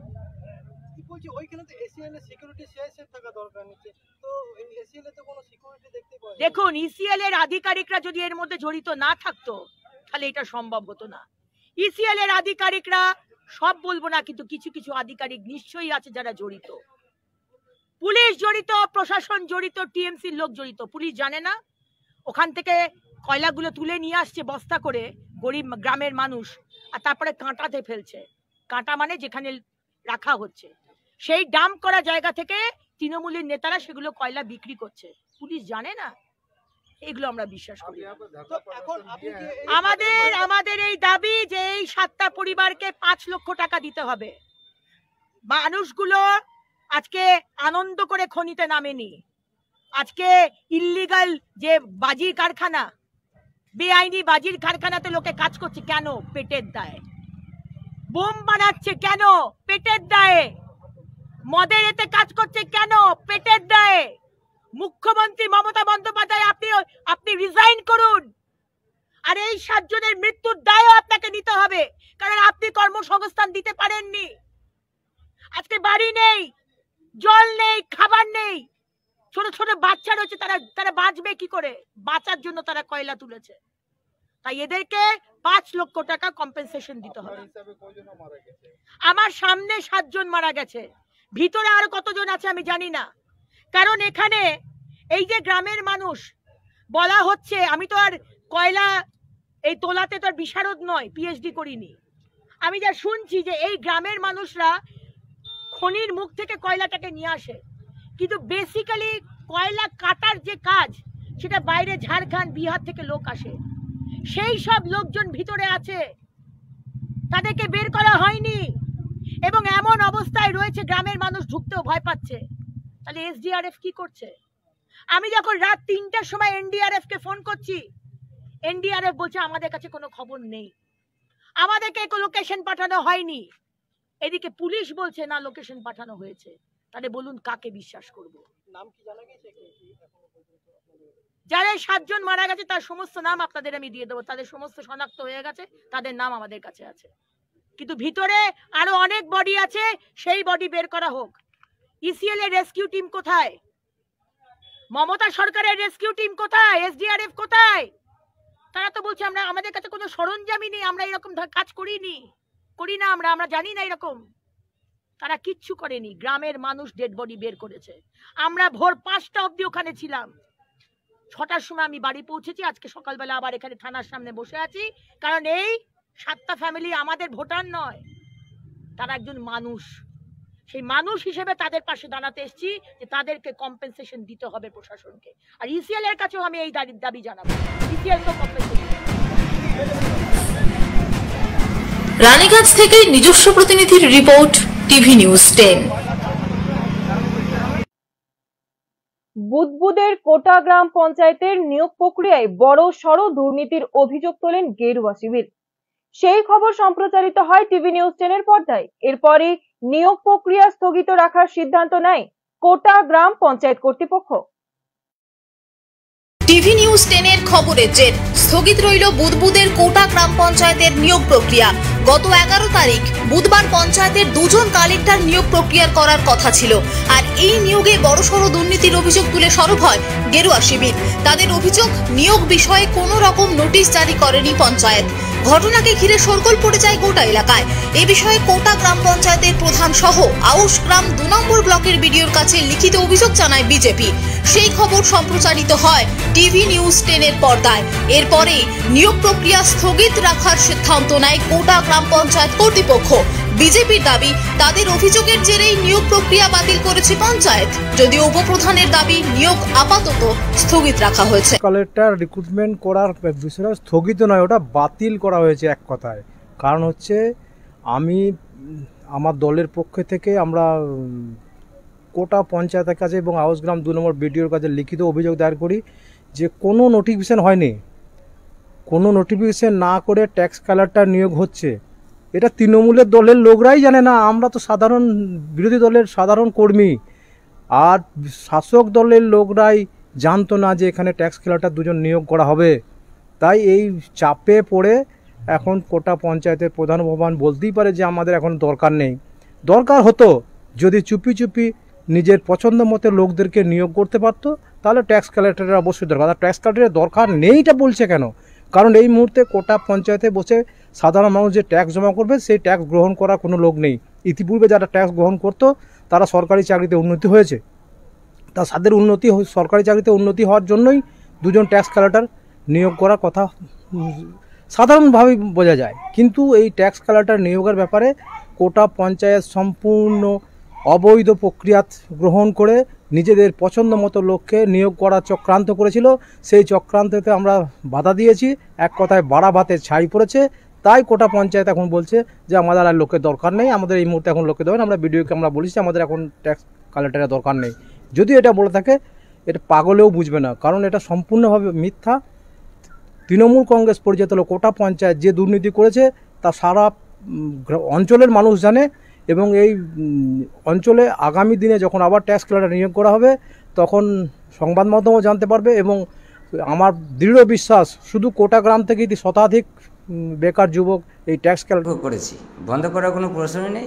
দেখুন, ইসিএল এর আধিকারিকরা যদি এর মধ্যে জড়িত না থাকতো তাহলে এটা সম্ভব হতো না। ইসিএল এর আধিকারিকরা সব বলবো না, কিন্তু কিছু কিছু আধিকারিক নিশ্চয়ই আছে যারা জড়িত। পুলিশ জড়িত, প্রশাসন জড়িত, টিএমসির লোক জড়িত। পুলিশ জানে না ওখান থেকে কয়লাগুলো তুলে নিয়ে আসছে বস্তা করে গরিব গ্রামের মানুষ, আর তারপরে কাঁটাতে ফেলছে। কাঁটা মানে যেখানে রাখা হচ্ছে, সেই ডাম্প করা জায়গা থেকে তৃণমূলের নেতারা সেগুলো কয়লা বিক্রি করছে। পুলিশ জানে না, এগুলো আমরা বিশ্বাস করি। আমাদের আমাদের এই দাবি যে এই সাতটা পরিবারকে পাঁচ লক্ষ টাকা দিতে হবে। মানুষগুলো আজকে আনন্দ করে খনিতে নামেনি, আজকে ইল্লিগাল যে বাজির কারখানা, বেআইনি বাজির কারখানাতে লোকে কাজ করছে কেন? পেটের দায়ে। বোম বানাচ্ছে কেন? পেটের দায়ে। মদের এতে কাজ করছে কেন? পেটের দায়ে। মুখ্যমন্ত্রী মমতা বন্দ্যোপাধ্যায় আপনি আপনি রিজাইন করুন, আর এই সাতজনের মৃত্যুর দায়ও আপনাকে নিতে হবে, কারণ আপনি কর্মসংস্থান দিতে পারেননি। আজকে বাড়ি নেই, জল নেই, খাবার নেই, ছোট ছোট বাচ্চা রয়েছে, তারা তারা বাঁচবে কি করে? বাঁচার জন্য তারা কয়লা তুলেছে। তাই এদেরকে পাঁচ লক্ষ টাকা কম্পেনসেশন দিতে হবে। আমার সামনে সাতজন মারা গেছে, ভিতরে আর কতজন আছে আমি জানি না। কারণ এখানে এই যে গ্রামের মানুষ বলা হচ্ছে, আমি তো আর কয়লা এই তোলাতে তো আর বিশারদ নয়, পিএইচডি করিনি। আমি যা শুনছি যে এই গ্রামের মানুষরা খনির মুখ থেকে কয়লাটাকে নিয়ে আসে, কিন্তু বেসিক্যালি কয়লা কাটার যে কাজ সেটা বাইরে ঝাড়খণ্ড বিহার থেকে লোক আসে, সেই সব লোকজন ভিতরে আছে, তাদেরকে বের করা হয়নি, এবং এমন অবস্থায় রয়েছে গ্রামের মানুষ ঢুকতেও ভয় পাচ্ছে। তাহলে এসডিআরএফ কি করছে? আমি যখন রাত তিনটার সময় এনডিআরএফ কে ফোন করছি, এনডিআরএফ বলছে আমাদের কাছে কোনো খবর নেই, আমাদেরকে লোকেশন পাঠানো হয়নি। এদিকে পুলিশ বলছে না লোকেশন পাঠানো হয়েছে। তাহলে বলুন কাকে বিশ্বাস করব? নাম কি জানা গেছে? যারা সাতজন মারা গেছে তার সমস্ত নাম আপনাদের আমি দিয়ে দেবো, তাদের সমস্ত শনাক্ত হয়ে গেছে, তাদের নাম আমাদের কাছে আছে। কিন্তু ভিতরে আরো অনেক বডি আছে, সেই বডি বের করা হোক। ইসিএল এর রেস্কিউ টিম কোথায়? মমতা সরকারের রেস্কিউ টিম কোথায়? এসডিআরএফ কোথায়? তারা তো বলছে আমরা আমাদের কাছে কোনো সরঞ্জামই নেই, আমরা এরকম কাজ করিনি, করি না, আমরা আমরা জানি না এরকম। তারা কিচ্ছু করেনি, গ্রামের মানুষ ডেড বডি বের করেছে। আমরা ভোর পাঁচটা অবধি ওখানে ছিলাম, ছটার সময় আমি বাড়ি পৌঁছেছি। আজকে সকালবেলা আবার এখানে থানার সামনে বসে আছি, কারণ এই সাতটা ফ্যামিলি আমাদের ভোটার নয়, তারা একজন মানুষ। সেই মানুষ হিসেবে তাদের পাশে দাঁড়াতে এসেছি যে তাদেরকে কম্পেনসেশন দিতে হবে প্রশাসনকে। আর ইসিএল এর কাছেও আমি এই দাবি জানাবো, ইসিএল তো কম্পেনসেশন। রানীগঞ্জ থেকে নিজস্ব প্রতিনিধির রিপোর্ট, টিভি নিউজ টেন। বুদবুদের কোটা গ্রাম পঞ্চায়েতের নিয়োগ প্রক্রিয়ায় বড় সড় দুর্নীতির অভিযোগ তোলেন গেরুয়া শিবির। সেই খবর সম্প্রচারিত হয় টিভি নিউজ টেনের পর্দায়। এরপরই নিয়োগ প্রক্রিয়া স্থগিত রাখার সিদ্ধান্ত নেয় কোটা গ্রাম পঞ্চায়েত কর্তৃপক্ষ। টিভি নিউজ টেনের খবরের জের স্থগিত রইল বুদবুদের কোটা গ্রাম পঞ্চায়েতের নিয়োগ প্রক্রিয়া। গত এগারো তারিখ বুধবার পঞ্চায়েতের দুজন কালেক্টর নিয়োগ প্রক্রিয়ার করার কথা ছিল, আর এই নিয়োগে বড়সড় দুর্নীতির অভিযোগ তুলে সরব হয় গেরুয়া শিবির। তাদের অভিযোগ, নিয়োগ বিষয়ে কোনো রকম নোটিশ জারি করেনি পঞ্চায়েত। ঘটনাকে ঘিরে শোরগোল পড়ে যায় গোটা এলাকায়। এ বিষয়ে কোটা গ্রাম পঞ্চায়েতের প্রধান সহ আউশ গ্রাম দু নম্বর ব্লকের বিডিওর কাছে লিখিত অভিযোগ জানায় বিজেপি। সেই খবর সম্প্রচারিত হয় টিভি নিউজ টেনের পর্দায়। এরপরে নিয়োগ প্রক্রিয়া স্থগিত রাখার সিদ্ধান্ত নেয় কোটা গ্রাম পঞ্চায়েত কর্তৃপক্ষ। বিজেপির দাবি, তাদের অভিযোগের জেরেই নিয়োগ প্রক্রিয়া বাতিল করেছে পঞ্চায়েত, যদিও উপপ্রধানের দাবি নিয়োগ আপাতত স্থগিত রাখা হয়েছে। কালেক্টর রিক্রুটমেন্ট করার বিষয়টা স্থগিত নয়, ওটা বাতিল করা হয়েছে এক কথায়। কারণ হচ্ছে আমি আমার দলের পক্ষ থেকে আমরা কোটা পঞ্চায়েতের কাছে এবং আউশগ্রাম দু নম্বর বিডিওর কাছে লিখিত অভিযোগ দায়ের করি যে কোনো নোটিফিকেশন হয়নি, কোনো নোটিফিকেশন না করে ট্যাক্স কালেক্টর নিয়োগ হচ্ছে। এটা তৃণমূলের দলের লোকরাই জানে না, আমরা তো সাধারণ বিরোধী দলের সাধারণ কর্মী। আর শাসক দলের লোকরাই জানতো না যে এখানে ট্যাক্স কালেক্টর দুজন নিয়োগ করা হবে। তাই এই চাপে পড়ে এখন কোটা পঞ্চায়েতের প্রধান ভবন বলতেই পারে যে আমাদের এখন দরকার নেই। দরকার হতো যদি চুপি চুপি নিজের পছন্দ মতো লোকদেরকে নিয়োগ করতে পারতো, তাহলে ট্যাক্স কালেক্টরের অবশ্যই দরকার। আর ট্যাক্স কালেক্টরের দরকার নেইটা বলছে কেন? কারণ এই মুহূর্তে কোটা পঞ্চায়েতে বসে সাধারণ মানুষ যে ট্যাক্স জমা করবে সেই ট্যাক্স গ্রহণ করার কোনো লোক নেই। ইতিপূর্বে যারা ট্যাক্স গ্রহণ করতো তারা সরকারি চাকরিতে উন্নতি হয়েছে, তা তাদের উন্নতি সরকারি চাকরিতে উন্নতি হওয়ার জন্যই দুজন ট্যাক্স কালেক্টর নিয়োগ করার কথা সাধারণভাবেই বোঝা যায়। কিন্তু এই ট্যাক্স কালেক্টর নিয়োগের ব্যাপারে কোটা পঞ্চায়েত সম্পূর্ণ অবৈধ প্রক্রিয়া গ্রহণ করে নিজেদের পছন্দ মতো লোককে নিয়োগ করার চক্রান্ত করেছিল। সেই চক্রান্ততে আমরা বাধা দিয়েছি, এক কথায় বাড়া ভাতে ছাই পড়েছে। তাই কোটা পঞ্চায়েত এখন বলছে যে আমাদের আর লোকের দরকার নেই, আমাদের এই মুহূর্তে এখন লোকে দেবেন। আমরা বিডিওকে আমরা বলেছি আমাদের এখন ট্যাক্স কালেক্টরের দরকার নেই। যদি এটা বলে থাকে এটা পাগলেও বুঝবে না, কারণ এটা সম্পূর্ণভাবে মিথ্যা। তৃণমূল কংগ্রেস পরিচালিত কোটা পঞ্চায়েত যে দুর্নীতি করেছে তা সারা অঞ্চলের মানুষ জানে, এবং এই অঞ্চলে আগামী দিনে যখন আবার ট্যাক্স কালেক্টর নিয়োগ করা হবে তখন সংবাদ মাধ্যমও জানতে পারবে। এবং আমার দৃঢ় বিশ্বাস শুধু কোটা গ্রাম থেকেই শতাধিক বেকার যুবক এই ট্যাক্স কালেক্টর করেছি। বন্ধ করার কোনো প্রশ্নই নেই।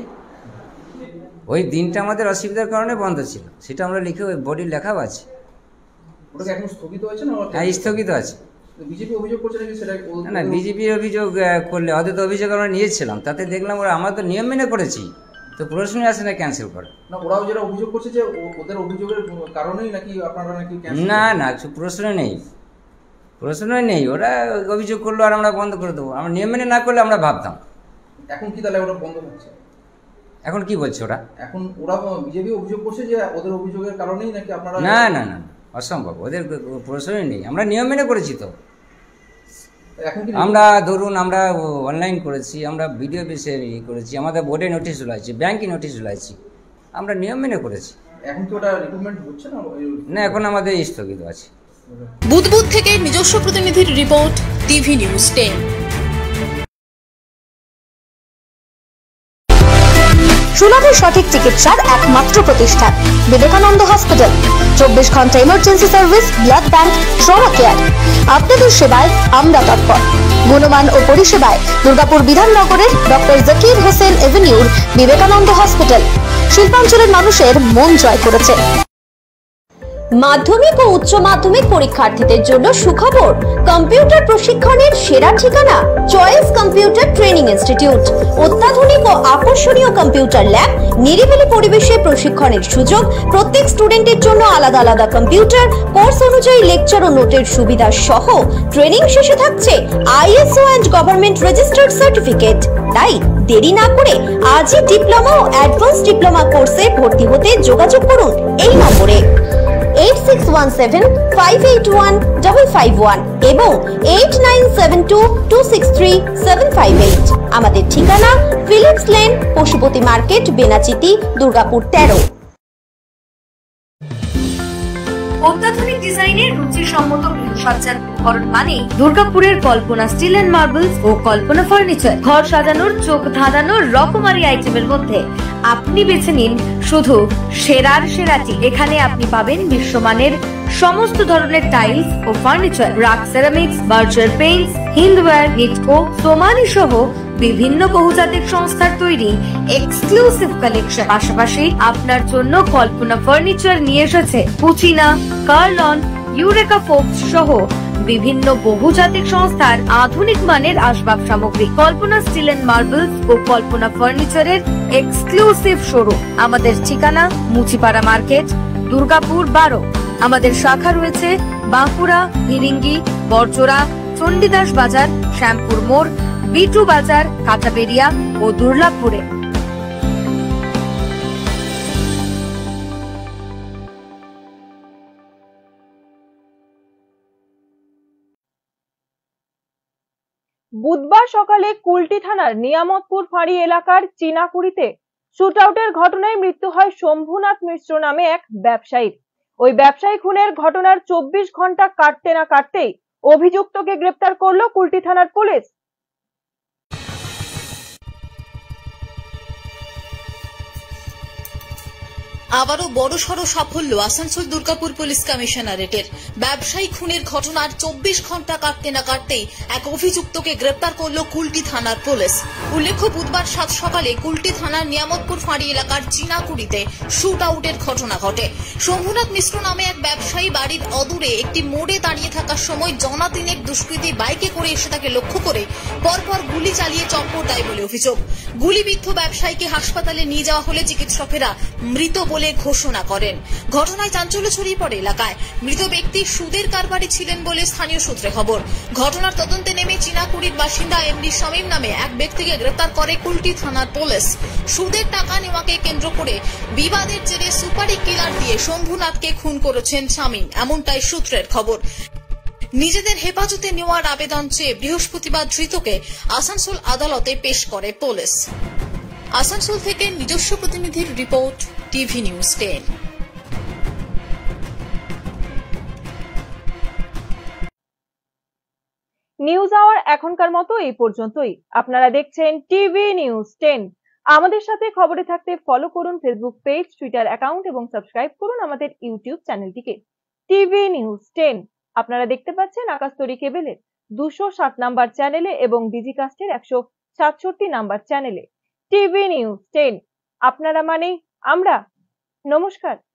ওই দিনটা আমাদের অসুবিধার কারণে বন্ধ ছিল, সেটা আমরা লিখে ওই বডির লেখাও আছে। ওটা এখন স্থগিত হয়েছে না? হ্যাঁ, স্থগিত আছে। বিজেপি অভিযোগ করছে নাকি সেটা? না, বিজেপির অভিযোগ করলে ওদের তো অভিযোগ আমরা নিয়েছিলাম, তাতে দেখলাম ওরা আমরা তো নিয়ম মেনে করেছি, তো প্রশ্নই আসে না ক্যান্সেল করে। না, ওরাও যারা অভিযোগ করছে যে ওদের অভিযোগের কারণেই নাকি আপনারা নাকি ক্যান্সেল? না না, প্রশ্নই নেই, প্রশ্নই নেই। ওরা অভিযোগ করলো আর আমরা বন্ধ করে দেবো। আমরা নিয়ম মেনে না করলে আমরা ভাবতাম। এখন কি তাহলে ওরা বন্ধ হচ্ছে? এখন কি বলছে ওরা? এখন ওরা বিজেপি অভিযোগ করছে যে ওদের অভিযোগের কারণেই নাকি আপনারা? না না না, অসম্ভব, ওদের প্রশ্নই নেই। আমরা নিয়ম মেনে করেছি তো। আমরা ধরুন আমরা অনলাইন করেছি, আমরা ভিডিও বিষয়ে ইয়ে করেছি, আমাদের বোর্ডে নোটিশ ঝুলাইছি, ব্যাংকে নোটিশ ঝুলাইছি, আমরা নিয়ম মেনে করেছি। এখন কি ওটা রিক্রুটমেন্ট হচ্ছে না? না, এখন আমাদের স্থগিত আছে। বুধবুধ থেকে নিজস্ব প্রতিনিধির রিপোর্ট, টিভি নিউজ টেন। সুলভে সঠিক চিকিৎসার একমাত্র প্রতিষ্ঠান বিবেকানন্দ হসপিটাল। চব্বিশ ঘন্টা emergency service, blood bank, trauma care. আপনাদের সেবায় আমরা তৎপর। গুণমান ও পরিষেবায় দুর্গাপুর বিধাননগরের ডক্টর জাকির হোসেন এভিনিউর বিবেকানন্দ হসপিটাল শিল্পাঞ্চলের মানুষের মন জয় করেছে। মাধ্যমিক ও উচ্চ মাধ্যমিক পরীক্ষার্থীদের জন্য সুখবর, কম্পিউটার প্রশিক্ষণের সেরা ঠিকানা চয়েস কম্পিউটার ট্রেনিং ইনস্টিটিউট। অত্যাধুনিক ও আকর্ষণীয় কম্পিউটার ল্যাব, নিরিবিলি পরিবেশে প্রশিক্ষণের সুযোগ, প্রত্যেক স্টুডেন্টের জন্য আলাদা আলাদা কম্পিউটার, কোর্স অনুযায়ী লেকচার ও নোটের সুবিধা সহ ট্রেনিং শেষে থাকছে ISO and government registered certificate. তাই দেরি না করে আজই ডিপ্লোমা ও অ্যাডভান্স ডিপ্লোমা কোর্সে ভর্তি হতে যোগাযোগ করুন এই নম্বরে eight six one seven five eight one five five one এবং eight nine seven two two six three seven five eight. আমাদের ঠিকানা Philips lane, Pashupati market, Benachity, Durgapur তেরো। অত্যাধুনিক ডিজাইনের রুচিসম্মত গৃহসজ্জার উপকরণ মানে দুর্গাপুরের কল্পনা স্টিল এন্ড মার্বেলস ও কল্পনা ফার্নিচার। ঘর সাজানোর, চোখ ধাঁধানোর রকমারি আইটেমের মধ্যে আপনি বেছে নিন শুধু সেরার সেরাটি। এখানে আপনি পাবেন বিশ্বমানের সমস্ত ধরনের টাইলস ও furniture, RAK ceramics, Berger paints, Hindware, Nitco, Somany সহ বিভিন্ন বহুজাতিক সংস্থার তৈরি এক্সক্লুসিভ কালেকশন। পাশাপাশি আপনার জন্য কল্পনা ফার্নিচার নিয়ে এসেছে পুচিনা, কার্লন, ইউরেকা ফোকস সহ বিভিন্ন বহুজাতিক সংস্থার আধুনিক মানের আসবাব সামগ্রী, কল্পনা স্টিল এন্ড মার্বেলস ও কল্পনা ফার্নিচারের এক্সক্লুসিভ শোরুম। আমাদের ঠিকানা মুচিপাড়া মার্কেট, দুর্গাপুর বারো। আমাদের শাখা রয়েছে বাঁকুড়া, ফিরিঙ্গি, বড়জোড়া, চণ্ডীদাস বাজার, শ্যামপুর মোড়, বিটু বাজার, কাঁচাবেড়িয়া ও দুর্লাভপুরে। বুধবার সকালে কুলটি থানার নিয়ামতপুর ফাঁড়ি এলাকার চীনাকুড়িতে শুটআউটের ঘটনায় মৃত্যু হয় শম্ভুনাথ মিশ্র নামে এক ব্যবসায়ীর। ওই ব্যবসায়ী খুনের ঘটনার চব্বিশ ঘন্টা কাটতে না কাটতেই অভিযুক্তকে গ্রেপ্তার করলো কুলটি থানার পুলিশ। আবারও বড়সড় সাফল্য আসানসোল দুর্গাপুর পুলিশ কমিশনারেটের। ব্যবসায়ী খুনের ঘটনার চব্বিশ ঘন্টা কাটতে না কাটতেই এক অভিযুক্তকে গ্রেপ্তার করল কুলটি থানার পুলিশ। উল্লেখ্য, বুধবার সাত সকালে কুলটি থানার নিয়ামতপুর ফাঁড়ি এলাকার চীনাকুড়িতে শুট আউটের ঘটনা ঘটে। শম্ভুনাথ মিশ্র নামে এক ব্যবসায়ী বাড়ির অদূরে একটি মোড়ে দাঁড়িয়ে থাকার সময় জনা তিনেক দুষ্কৃতী বাইকে করে এসে তাকে লক্ষ্য করে পরপর গুলি চালিয়ে চম্পট দেয় বলে অভিযোগ। গুলিবিদ্ধ ব্যবসায়ীকে হাসপাতালে নিয়ে যাওয়া হলে চিকিৎসকেরা মৃত বলে ঘোষণা করেন। ঘটনায় চাঞ্চল্য ছড়িয়ে পড়ে এলাকায়। মৃত ব্যক্তি সুদের কারবারি ছিলেন বলে স্থানীয় সূত্রে খবর। ঘটনার তদন্তে নেমে চীনাকুড়ির বাসিন্দা এমডি শামীম নামে এক ব্যক্তিকে গ্রেপ্তার করে কুলটি থানার পুলিশ। সুদের টাকা নেওয়াকে কেন্দ্র করে বিবাদের জেরে সুপারি কিলার দিয়ে শম্ভুনাথকে খুন করেছেন শামীম, এমনটাই সূত্রের খবর। নিজেদের হেফাজতে নেওয়ার আবেদন চেয়ে বৃহস্পতিবার ধৃতকে আসানসোল আদালতে পেশ করে পুলিশ। আসানসোল থেকে নিজস্ব প্রতিনিধির report, TV news ten. News hour এখনকার মতো এই পর্যন্তই। আপনারা দেখছেন টিভি নিউজ টেন। আমাদের সাথে খবরে থাকতে ফলো করুন ফেসবুক পেজ, টুইটার অ্যাকাউন্ট এবং সাবস্ক্রাইব করুন আমাদের ইউটিউব চ্যানেলটিকে টিভি নিউজ টেন। আপনারা দেখতে পাচ্ছেন আকাশতরী কেবেলের দুশো সাত নাম্বার চ্যানেলে এবং ডিজিকাস্টের একশো সাতষট্টি নাম্বার চ্যানেলে টিভি নিউজ টেন। আপনারা মানে আমরা। নমস্কার।